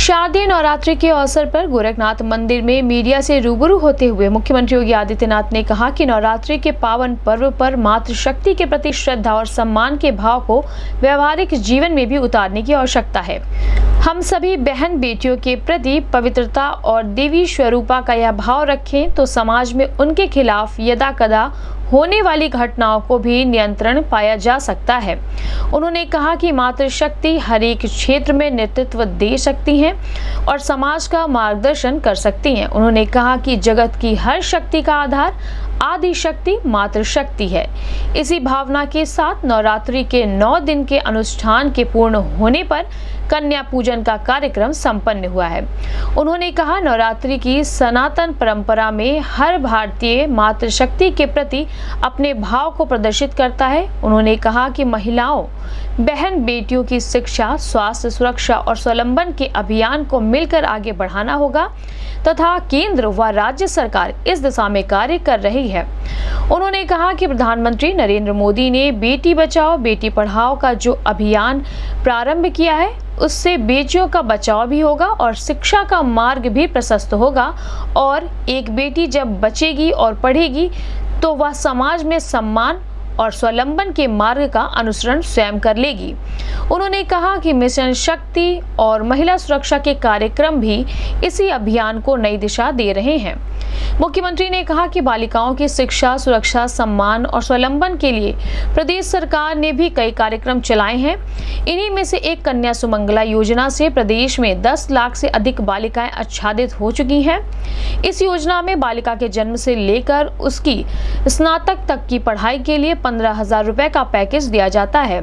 शारदीय नवरात्रि के अवसर पर गोरखनाथ मंदिर में मीडिया से रूबरू होते हुए मुख्यमंत्री योगी आदित्यनाथ ने कहा कि नवरात्रि के पावन पर्व पर मातृशक्ति के प्रति श्रद्धा और सम्मान के भाव को व्यवहारिक जीवन में भी उतारने की आवश्यकता है। हम सभी बहन बेटियों के प्रति पवित्रता और देवी स्वरूपा का यह भाव रखें तो समाज में उनके खिलाफ यदा कदा होने वाली घटनाओं को भी नियंत्रण पाया जा सकता है। उन्होंने कहा कि मातृशक्ति हर एक क्षेत्र में नेतृत्व दे सकती हैं और समाज का मार्गदर्शन कर सकती हैं। उन्होंने कहा कि जगत की हर शक्ति का आधार आदि शक्ति मातृशक्ति है। इसी भावना के साथ नवरात्रि के 9 दिन के अनुष्ठान के पूर्ण होने पर कन्या पूजन का कार्यक्रम संपन्न हुआ है। उन्होंने कहा नवरात्रि की सनातन परंपरा में हर भारतीय मातृशक्ति के प्रति अपने भाव को प्रदर्शित करता है। उन्होंने कहा कि महिलाओं बहन बेटियों की शिक्षा, स्वास्थ्य, सुरक्षा और स्वावलंबन के अभियान को मिलकर आगे बढ़ाना होगा तथा केंद्र व राज्य सरकार इस दिशा में कार्य कर रही है। उन्होंने कहा कि प्रधानमंत्री नरेंद्र मोदी ने बेटी बचाओ बेटी पढ़ाओ का जो अभियान प्रारंभ किया है उससे बेटियों का बचाव भी होगा और शिक्षा का मार्ग भी प्रशस्त होगा और एक बेटी जब बचेगी और पढ़ेगी तो वह समाज में सम्मान और स्वावलंबन के मार्ग का अनुसरण स्वयं कर लेगी। उन्होंने कहा कि मिशन शक्ति और महिला सुरक्षा के कार्यक्रम भी इसी अभियान को नई दिशा दे रहे हैं। मुख्यमंत्री ने कहा कि बालिकाओं की शिक्षा, सुरक्षा, सम्मान और स्वावलंबन के लिए प्रदेश सरकार ने भी कई कार्यक्रम चलाए हैं। इन्हीं में से एक कन्या सुमंगला योजना से प्रदेश में 10 लाख से अधिक बालिकाएं आच्छादित हो चुकी हैं। इस योजना में बालिका के जन्म से लेकर उसकी स्नातक तक की पढ़ाई के लिए 15,000 रुपए का पैकेज दिया जाता है।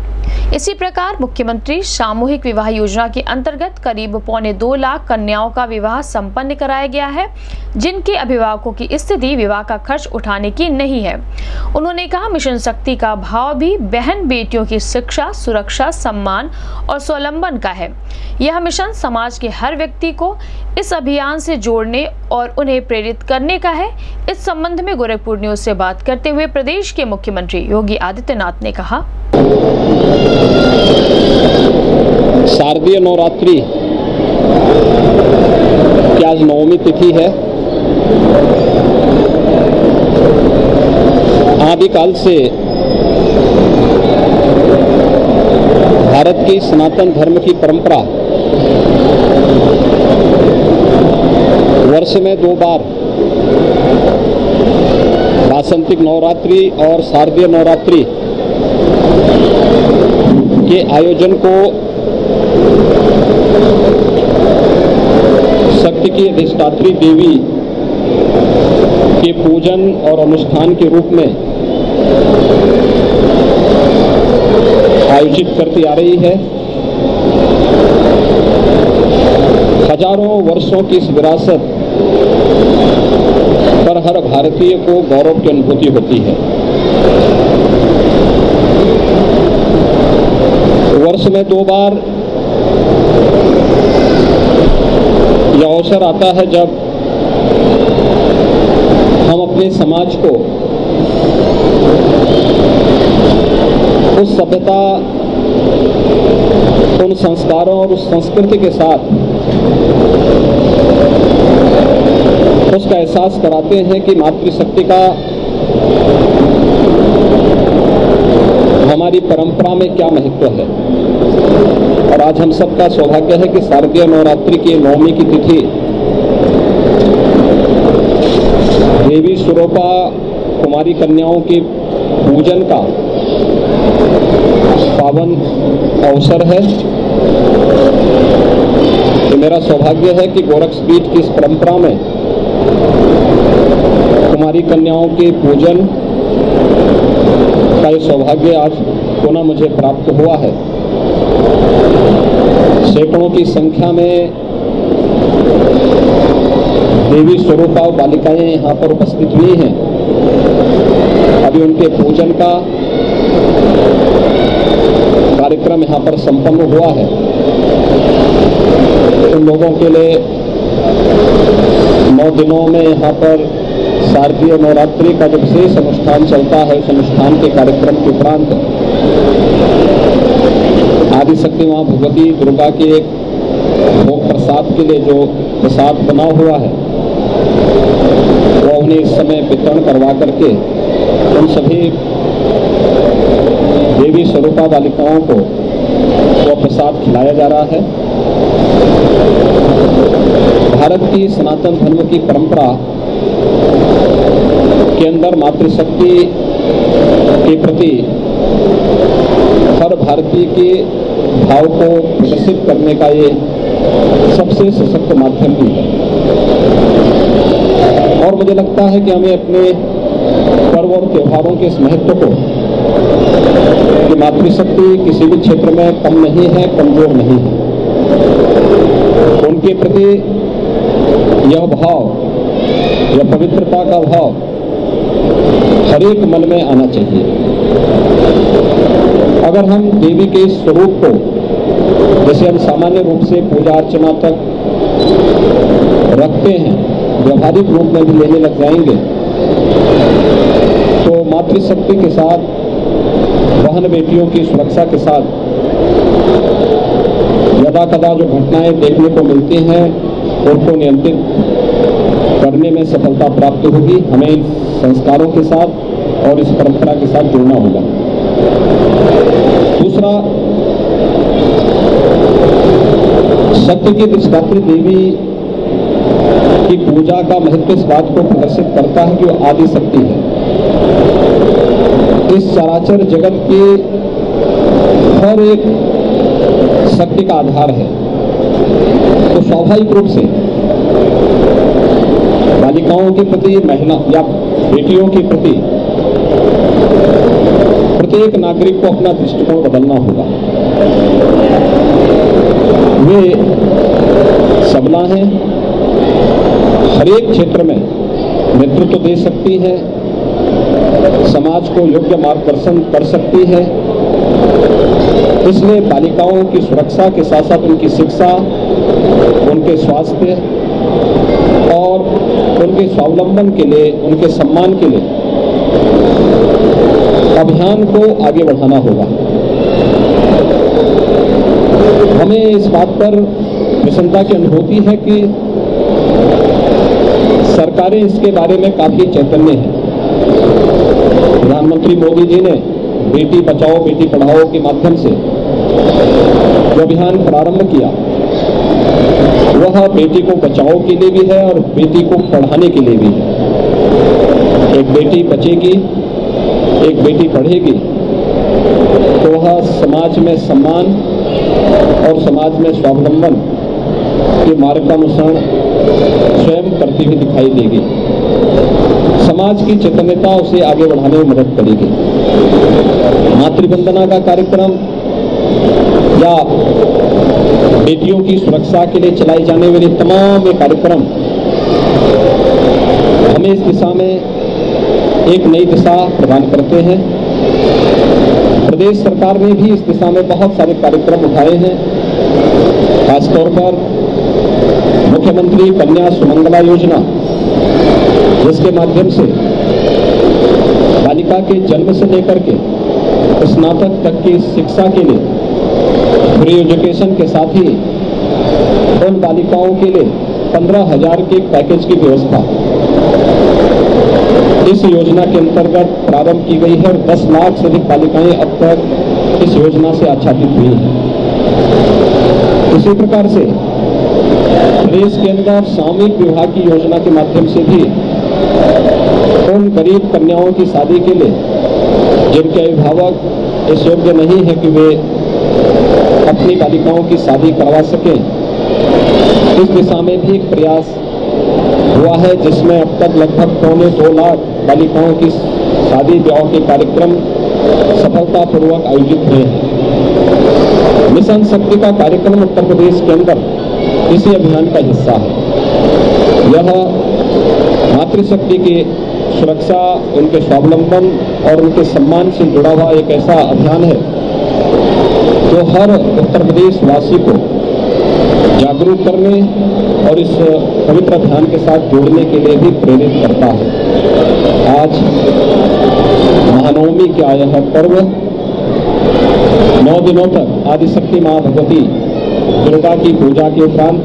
इसी प्रकार मुख्यमंत्री सामूहिक विवाह योजना के अंतर्गत करीब 2.25 लाख कन्याओं का विवाह संपन्न कराया गया है जिनके अभिभावकों की स्थिति विवाह का खर्च उठाने की नहीं है। उन्होंने कहा मिशन शक्ति का भाव भी बहन बेटियों की शिक्षा, सुरक्षा, सम्मान और स्वावलंबन का है। यह मिशन समाज के हर व्यक्ति को इस अभियान से जोड़ने और उन्हें प्रेरित करने का है। इस संबंध में गोरखपुर न्यूज से बात करते हुए प्रदेश के मुख्यमंत्री योगी आदित्यनाथ ने कहा, शारदीय नवरात्रि की आज 9वीं तिथि है। आदिकाल से भारत की सनातन धर्म की परंपरा वर्ष में 2 बार वासंतिक नवरात्रि और शारदीय नवरात्रि के आयोजन को शक्ति की अधिष्ठात्री देवी के पूजन और अनुष्ठान के रूप में आयोजित करती आ रही है। हजारों वर्षों की इस विरासत पर हर भारतीय को गौरव की अनुभूति होती है। वर्ष में 2 बार यह अवसर आता है जब हम अपने समाज को उस सभ्यता, उन संस्कारों और उस संस्कृति के साथ उसका एहसास कराते हैं कि मातृशक्ति का हमारी परंपरा में क्या महत्व है। और आज हम सबका सौभाग्य है कि शारदीय नवरात्रि की 9वीं की तिथि देवी स्वरूपा कुमारी कन्याओं के पूजन का पावन अवसर है। तो मेरा सौभाग्य है कि गोरखपीठ की इस परंपरा में कुमारी कन्याओं के पूजन का ये सौभाग्य आज पुनः मुझे प्राप्त हुआ है। सैकड़ों की संख्या में देवी स्वरूपा बालिकाएं यहाँ पर उपस्थित हुई हैं। अभी उनके पूजन का कार्यक्रम यहाँ पर संपन्न हुआ है। उन लोगों के लिए 9 दिनों में यहाँ पर शारदीय नवरात्रि का जो विशेष अनुष्ठान चलता है, उस अनुष्ठान के कार्यक्रम के उपरांत आदिशक्ति मां भगवती दुर्गा की एक भोग प्रसाद के लिए जो प्रसाद बना हुआ है वो उन्हें इस समय वितरण करवा करके उन सभी देवी स्वरूपा बालिकाओं को वो प्रसाद खिलाया जा रहा है। भारत की सनातन धर्म की परंपरा के अंदर मातृशक्ति के प्रति हर भारतीय के भाव को प्रदर्शित करने का ये सबसे सशक्त माध्यम भी है। और मुझे लगता है कि हमें अपने पर्व और त्योहारों के इस महत्व को, कि मातृशक्ति किसी भी क्षेत्र में कम नहीं है, कमजोर नहीं है, उनके प्रति यह भाव, यह पवित्रता का भाव हर एक मन में आना चाहिए। अगर हम देवी के इस स्वरूप को, जैसे हम सामान्य रूप से पूजा अर्चना तक रखते हैं, व्यवहारिक रूप में भी लेने लग जाएंगे तो मातृशक्ति के साथ, बहन बेटियों की सुरक्षा के साथ यदा कदा जो घटनाएं देखने को मिलती हैं उनको नियंत्रित करने में सफलता प्राप्त होगी। हमें इन संस्कारों के साथ और इस परंपरा के साथ जुड़ना होगा। दूसरा, शक्ति की अधिष्ठात्री देवी की पूजा का महत्व इस बात को प्रदर्शित करता है कि वो आदि शक्ति है, इस चराचर जगत की हर एक शक्ति का आधार है। तो स्वाभाविक रूप से बालिकाओं के प्रति, महिला या बेटियों के प्रति प्रत्येक नागरिक को अपना दृष्टिकोण बदलना होगा। वे सबला हैं, हर एक क्षेत्र में नेतृत्व दे सकती है, समाज को योग्य मार्गदर्शन कर सकती है। इसलिए बालिकाओं की सुरक्षा के साथ साथ उनकी शिक्षा, उनके स्वास्थ्य और उनके स्वावलंबन के लिए, उनके सम्मान के लिए अभियान को आगे बढ़ाना होगा। हमें इस बात पर प्रसन्नता की अनुभूति है कि सरकारें इसके बारे में काफी चैतन्य हैं। प्रधानमंत्री मोदी जी ने बेटी बचाओ बेटी पढ़ाओ के माध्यम से जो अभियान प्रारंभ किया वह बेटी को बचाओ के लिए भी है और बेटी को पढ़ाने के लिए भी है। एक बेटी बचेगी, एक बेटी पढ़ेगी तो वह समाज में सम्मान और समाज में स्वावलंबन के मार्ग का अनुसरण स्वयं करती हुई दिखाई देगी। समाज की चैतन्यता उसे आगे बढ़ाने में मदद करेगी। मातृवंदना का कार्यक्रम या बेटियों की सुरक्षा के लिए चलाई जाने वाले तमाम ये कार्यक्रम हमें इस दिशा में एक नई दिशा प्रदान करते हैं। प्रदेश सरकार ने भी इस दिशा में बहुत सारे कार्यक्रम उठाए हैं। खासतौर पर मुख्यमंत्री कन्या सुमंगला योजना, जिसके माध्यम से बालिका के जन्म से लेकर के स्नातक तक की शिक्षा के लिए फ्री एजुकेशन के साथ ही उन बालिकाओं के लिए 15,000 के पैकेज की व्यवस्था इस योजना के अंतर्गत प्रारंभ की गई है और 10 लाख से अधिक बालिकाएं अब तक इस योजना से आच्छादित हुई हैं। इसी प्रकार से प्रदेश के अंदर सामूहिक विवाह की योजना के माध्यम से भी उन गरीब कन्याओं की शादी के लिए जिनके अभिभावक इस योग्य नहीं है कि वे अपनी बालिकाओं की शादी करवा सकें, इस दिशा में भी एक प्रयास हुआ है, जिसमें अब तक लगभग 2.25 लाख बालिकाओं की शादी ब्याह के कार्यक्रम सफलतापूर्वक आयोजित हुए हैं। मिशन शक्ति का कार्यक्रम उत्तर प्रदेश के अंदर इसी अभियान का हिस्सा है। यह मातृशक्ति की सुरक्षा, उनके स्वावलंबन और उनके सम्मान से जुड़ा हुआ एक ऐसा अभियान है जो हर उत्तर प्रदेश वासी को जागरूक करने और इस पवित्र अभियान के साथ जोड़ने के लिए भी प्रेरित करता है। आज महानवमी का यह पर्व 9 दिनों तक आदिशक्ति मां भगवती दुर्गा की पूजा के उपरांत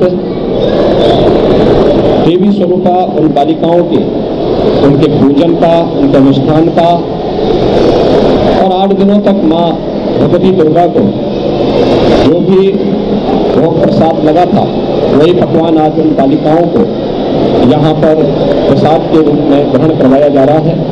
देवी स्वरूपा उन बालिकाओं के उनके पूजन का, उनके अनुष्ठान का और 8 दिनों तक माँ भगवती दुर्गा को जो भी भोग प्रसाद लगा था वही पकवान आज उन बालिकाओं को यहाँ पर प्रसाद के रूप में ग्रहण करवाया जा रहा है।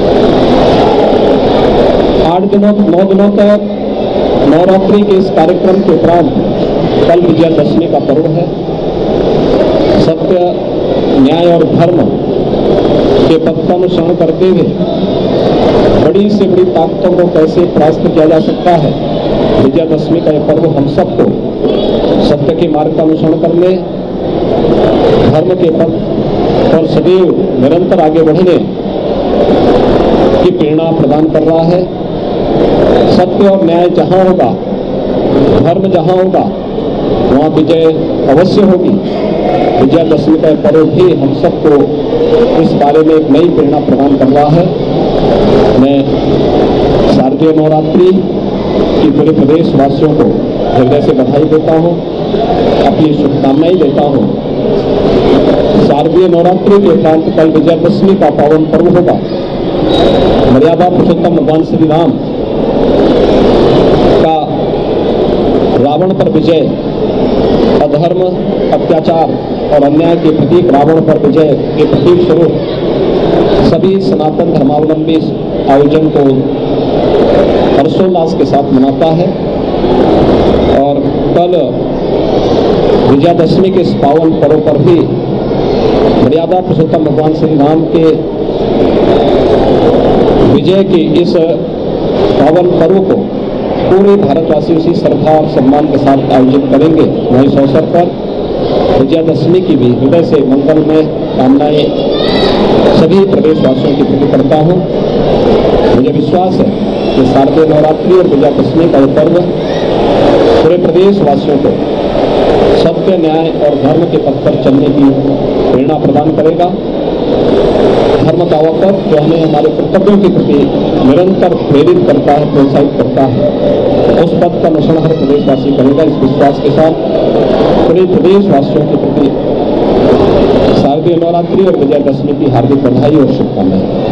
9 दिनों तक नवरात्रि के इस कार्यक्रम के उपरांत कल विजयादशमी का पर्व है। सत्य, न्याय और धर्म के पथ का अनुसरण करते हुए बड़ी से बड़ी ताकतों को कैसे परास्त किया जा सकता है, विजयादशमी का यह पर्व हम सबको सत्य के मार्ग का अनुसरण करने, धर्म के पथ पर सदैव निरंतर आगे बढ़ने की प्रेरणा प्रदान कर रहा है। सत्य और न्याय जहां होगा, धर्म जहां होगा, वहां विजय अवश्य होगी। विजयादशमी का पर्व भी हम सबको इस बारे में एक नई प्रेरणा प्रदान कर रहा है। मैं शारदीय नवरात्रि की पूरे प्रदेश वासियों को हृदय से बधाई देता हूँ, अपनी शुभकामनाएं देता हूँ। शारदीय नवरात्रि के उपरांत कल विजयादशमी का पावन पर्व होगा। मर्यादा पुरुषोत्तम भगवान श्री राम का रावण पर विजय, अधर्म, अत्याचार और अन्याय के प्रतीक रावण पर विजय के प्रतीक स्वरूप सभी सनातन धर्मावलंबी आयोजन को हर्षोल्लास के साथ मनाता है। और कल विजयादशमी के इस पावन पर्व पर भी मर्यादा पुरुषोत्तम भगवान श्री राम के विजय के इस पावन पर्व को पूरे भारतवासी उसी श्रद्धा और सम्मान के साथ आयोजित करेंगे। वहीं इस अवसर पर विजयादशमी की भी हृदय से मंगलमय कामनाएं सभी प्रदेशवासियों के प्रति करता हूँ। मुझे विश्वास है कि शारदीय नवरात्रि और विजयादशमी का यह पर्व पूरे प्रदेशवासियों को सत्य, न्याय और धर्म के पथ पर चलने की प्रेरणा प्रदान करेगा। धर्म का वह पथ जो हमें हमारे कर्तव्यों के प्रति निरंतर प्रेरित करता है, प्रोत्साहित करता है, उस पथ का अनुसरण हर प्रदेशवासी करेगा। इस विश्वास के साथ पूरे प्रदेशवासियों के प्रति शारदीय नवरात्रि और विजयादशमी की हार्दिक बधाई और शुभकामनाएं।